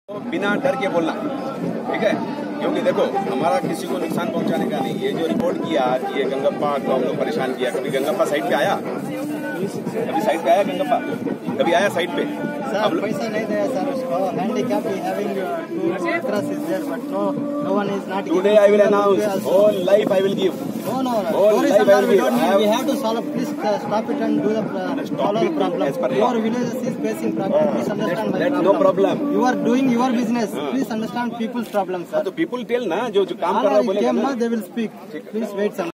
बिना डर के बोलना, ठीक है। क्योंकि देखो हमारा किसी को नुकसान पहुंचाने का नहीं। ये जो रिपोर्ट किया कि ये गंगप्पा को हम लोग परेशान किया, कभी गंगप्पा साइड पे आया? कभी साइड पे आया गंगप्पा? कभी आया साइड पे? सर पैसा नहीं दिया सर उसको। Handicap having to cross is there but no one is not. Today I will announce whole life I will give. No. Whole life I will give. We have to solve. Please stop it and do the follow the problem. Your village is facing problem. Please understand my problem. No problem. You are doing your business. Please understand people's problems, sir. तो people tell ना जो काम कर रहा है बोलेगा ना। They will speak. Please wait some.